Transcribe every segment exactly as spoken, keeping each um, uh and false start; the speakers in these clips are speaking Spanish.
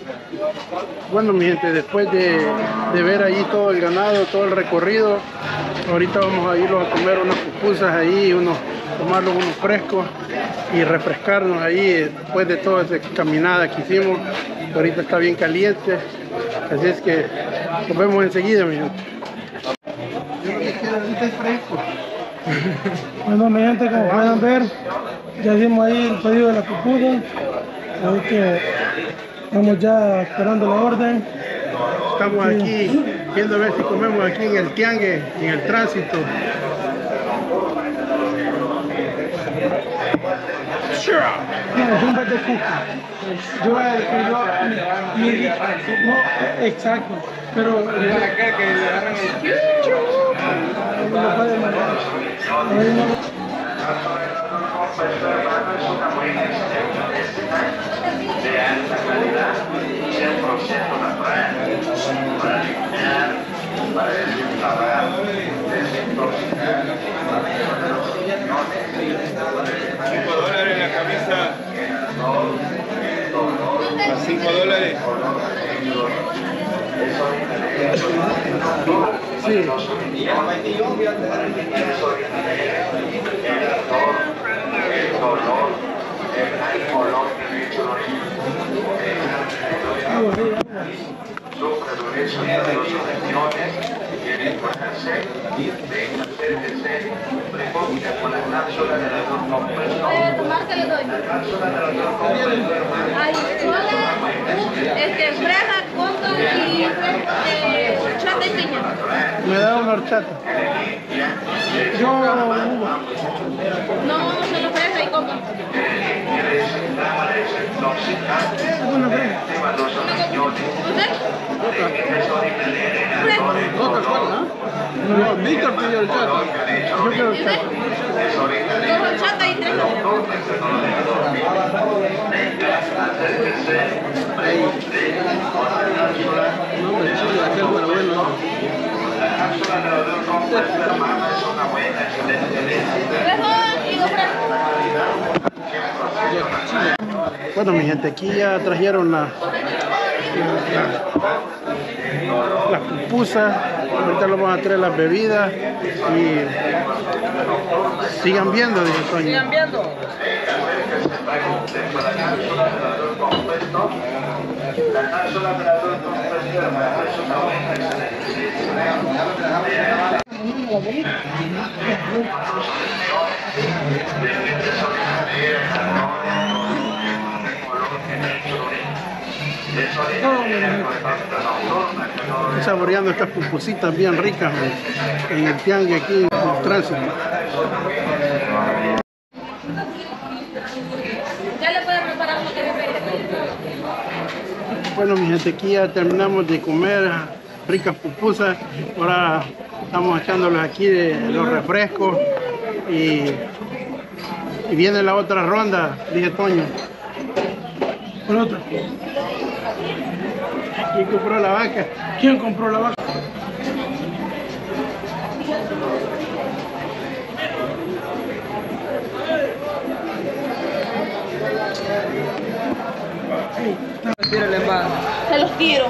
Bueno, mi gente, después de, de ver ahí todo el ganado, todo el recorrido, ahorita vamos a irnos a comer unas pupusas ahí, unos, tomarlos unos frescos y refrescarnos ahí después de toda esa caminada que hicimos. Ahorita está bien caliente, así es que nos vemos enseguida, mi gente. Ahorita es fresco. Bueno, mi gente, como pueden ver, ya hicimos ahí el pedido de la pupusa, así que estamos ya esperando la orden. Estamos aquí viendo a ver si comemos aquí en el tiangue, en el tránsito. No, es un verde cuca. Yo, yo, mi, mi, no, exacto, pero no lo puede mandar. Ahí no. De alta calidad, cien por ciento natural, para limpiar, para desinflamar, desintoxicar, cinco dólares la camisa. A cinco dólares. Sí. Sufre dureza de los riñones, quiere enjuagarse, acérquese, recoge con la cápsula de la compuesto. La cápsula de la compuesto, Es que fresa, coco y eh, horchata y piña. Me da una horchata. Yo, No, solo fresa y coco. una vez. ¿Usted? Coca-Cola, ¿no? No, Víctor pidió horchata. Yo quiero horchata. Dos horchata y tres coco. No, hombre, chile, aquel bueno, bueno. La cápsula de la compuesto de la mano es una buena excelente. Fresa y dos fresas. Bueno, mi gente, aquí ya trajeron la, la, las pupusas. Ahorita lo vamos a traer las bebidas y sigan viendo, dice Toño. Sigan viendo. La cápsula de la compuesto, la cápsula de la compuesto de la mano es una buena Estoy saboreando estas pupusitas bien ricas en, en el tiangue aquí en el tránsito. Ya le pueden preparar lo que le pedí. Bueno, mi gente, aquí ya terminamos de comer ricas pupusas. Ahora estamos echándoles aquí de los refrescos y, y viene la otra ronda, dije Toño. Por otro. ¿Quién compró la vaca? ¿Quién compró la vaca? Tírale más. Se los tiro.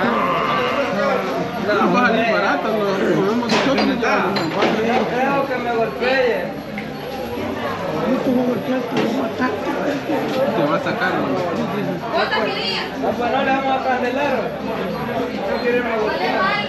No, va a salir barata, lo comemos de choque. Creo que me golpeé. Te va a sacar. ¿Cuántas querías? Ah, pues no le vamos a cancelar. No queremos golpear.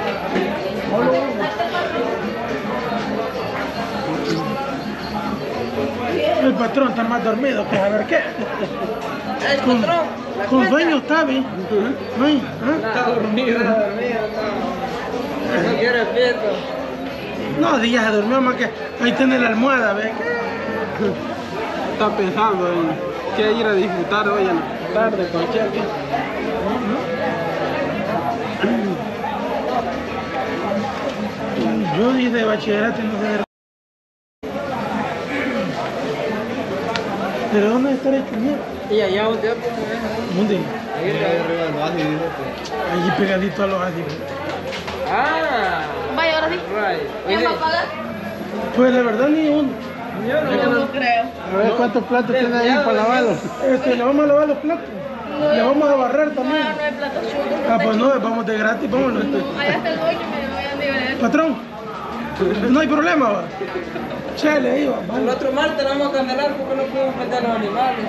El patrón está más dormido que a ver qué. El patrón. Con sueño está bien. Ay, ¿ah? Está dormido. Está dormido. No, no quiere fiesta. No, si ya se durmió más que ahí tiene la almohada, ¿ves? Está pensando en qué ir a disfrutar hoy en la tarde, cualquier día. Yo dije de bachillerato y no sé de... ¿Pero dónde está el chuñero? Y allá un tiempo. ¿Dónde? Ahí arriba del vaso. Allí pegadito a los ácidos. Ah. Vaya, ahora sí. Right. ¿Quién va a pagar? Pues la verdad ni uno. Yo no, Yo no creo. A ver cuántos platos tiene ahí para lavarlos. Este, le vamos a lavar los platos. Le vamos a barrer también. No, no hay plato chulo. Ah, pues no, vamos de gratis, vámonos. Allá está el dueño, me lo voy a enviar. Patrón, no hay problema, va. Chale, ahí va. El Vamos. otro martes lo vamos a cancelar porque no podemos meter los animales.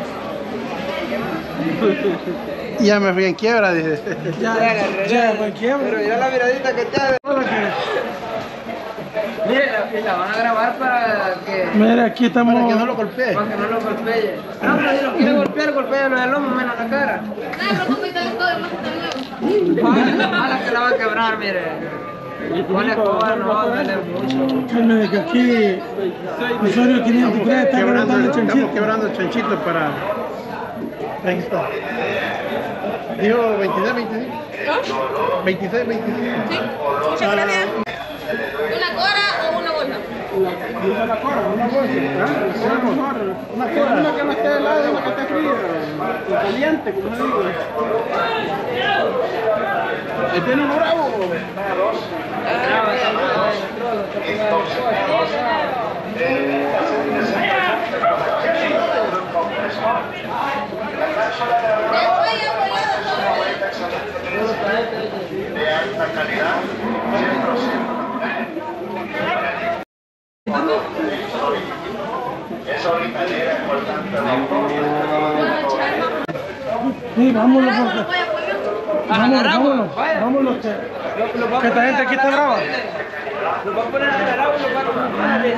Ya me fui en quiebra, dice. Ya, ya, pues quiebra. Pero mira la miradita que te hace. Hola, que- Miren, la, la van a grabar para que, Mira, aquí estamos. Para que no lo golpee. para que no lo golpee. No, pero si lo quiere golpear, golpea del lomo menos la cara. No, pero como está todo, más está nuevo. Mala que la va a quebrar, mire. Ponle escoba, no va a doler mucho. Mira, que aquí Osorio quinientos tres está Quebrando, quebrando el estamos chanchito. quebrando el chanchito para... Ahí está. Dijo veintiséis, veinticinco. veintiséis, veinticinco. Sí, muchas gracias. ¿Una cora o una bolsa? Una cora, una bolsa. Una cora. Una que no esté helada y una que esté fría. Caliente, como se digo. ¿Tiene uno bravo? de alta calidad, cien por ciento. Es originalera, por tanto, Sí, vámonos, porque. Voy a poner. Vámonos, vámonos. Vámonos, que, que esta gente aquí está brava. Lo va a poner a agarrar y lo va a poner.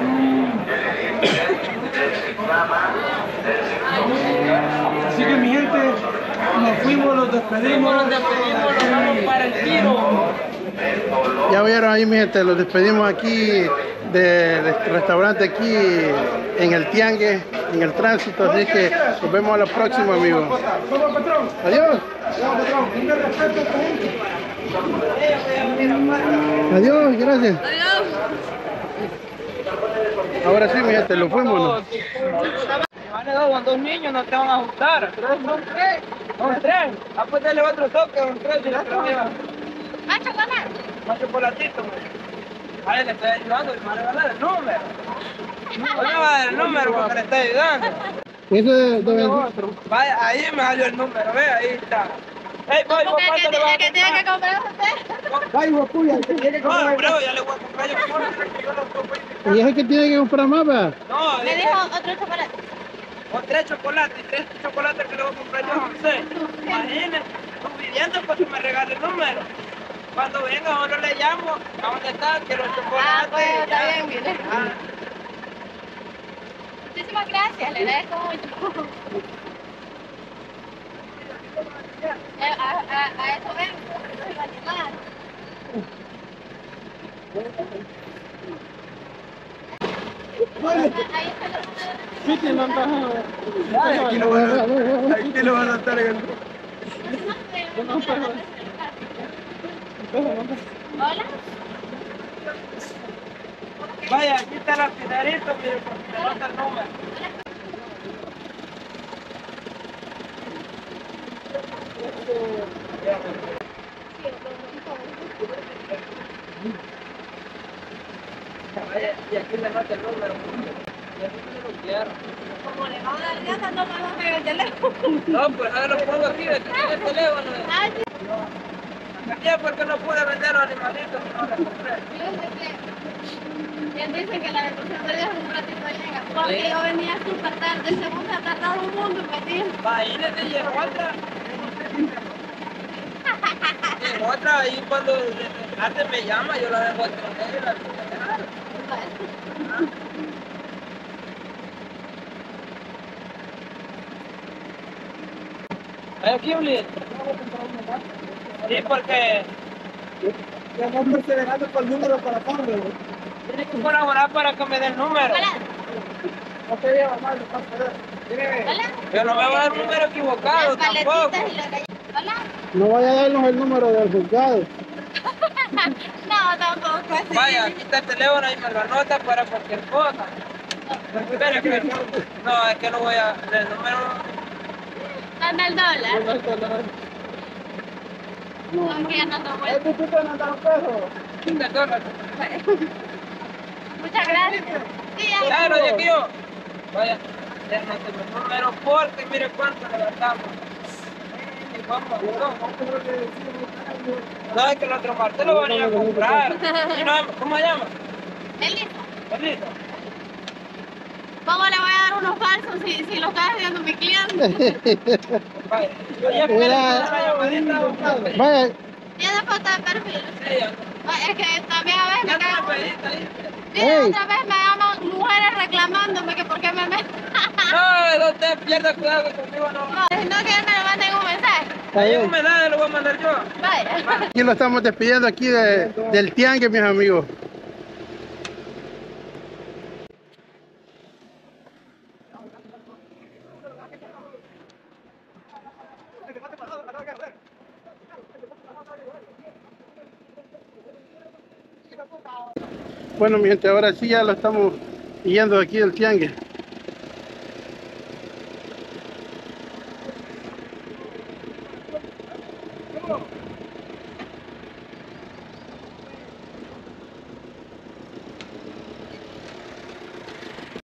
Así que mi gente, nos fuimos, los despedimos. Nos despedimos, nos vamos para el tiro. Ya vieron ahí, mi gente, los despedimos aquí del restaurante aquí en el Tiangue, en el tránsito, así que nos vemos a la próxima, amigos. Vamos, patrón. Adiós. Vamos, patrón. Tenga respeto, Adiós, gracias. Adiós. Ahora sí, mi gente, lo fuimos, ¿no? Van a dar con dos niños, no te van a ajustar. Son tres. Son tres. Ah, pues dale otro toque, son tres y la otra lleva. Ah, chocolate. Más chocolatito, güey. A él le estoy ayudando y me va a regalar el número. No le va a dar el número porque le está ayudando. Eso de, de- Vaya, ahí me salió el número, ve, ahí está. Ey, voy, Porque ¿cuánto el le que, vas a el que tiene que comprar? comprar usted. Ay, guapuya, que tiene que No, bro, ya le voy a comprar yo. Yo lo compro. y es el que tiene que comprar más, ¿va? No, Me dije, dijo otro chocolate. con tres chocolates, tres chocolates que le voy a comprar yo a José. Imagínense, estoy pidiendo para que me regale el número. Cuando venga, a uno le llamo, ¿a dónde está? Quiero el chocolate. Ah, pues y está ya. bien, mire. Ah, Muchísimas gracias, le agradezco mucho. Eh, A, a, a eso vengo, no iba a animar. Ahí está la ay, aquí lo van a, aquí lo van a estar en el... Hola. Vaya, aquí está la pidarita, mire, porque me falta el número. Vaya, y aquí le falta el número. Y aquí se lo quiero. Como le van a dar ganas, no me van a pegar el teléfono. No, pues ahora lo pongo aquí, de aquí en el teléfono. Ay, sí, Ya porque no pude vender los animalitos, no les compré. fíjese que él dice que la representaría en un ratito llega. Porque yo venía súper tarde, se puso a tardar un mundo en venir. Va, ahí le dije otra. Y otra, y cuando antes me llama, yo la dejo atender y la dejo ¿Hay aquí un líder? Sí, porque Estamos perseverando por el número para Pablo. tiene que colaborar para que me dé el número. Hola. No te lleva mal, no pasa nada. Hola. Yo no me voy a dar un número equivocado Las tampoco. paletitas y las galletas. Hola. No vaya a darnos el número del juzgado. No, tampoco así. Vaya, aquí está el teléfono y me lo anota para cualquier cosa. Espera, que no, es que no voy a... El número... Dame el dólar. No, que ya no te vuelvo. Este chico no da un peso. quince dólares. Muchas gracias. Sí, ya. Claro, de aquí yo. Vaya, déjame el número porque mire cuánto le gastamos. Vamos, no, es que el otro martes lo van a ir a comprar. Y no, ¿cómo se llama? Elisa, Elisa. ¿cómo le voy a dar unos falsos si, si lo está haciendo mi cliente? Vaya, yo ya esperé la llamadita. Vaya, Tiene foto de perfil. Sí, Es que también a veces me ya te la cago. pediste ahí. Sí, Ey. otra vez me llaman mujeres reclamándome que por qué me meten. No, no te pierdas cuidado que conmigo no. No, si no quieren me lo manden un mensaje. Hay un mensaje, lo voy a mandar yo. Vaya. aquí lo estamos despidiendo aquí de, del tiangue, mis amigos. Bueno, mi gente, ahora sí ya lo estamos yendo de aquí del tiangue.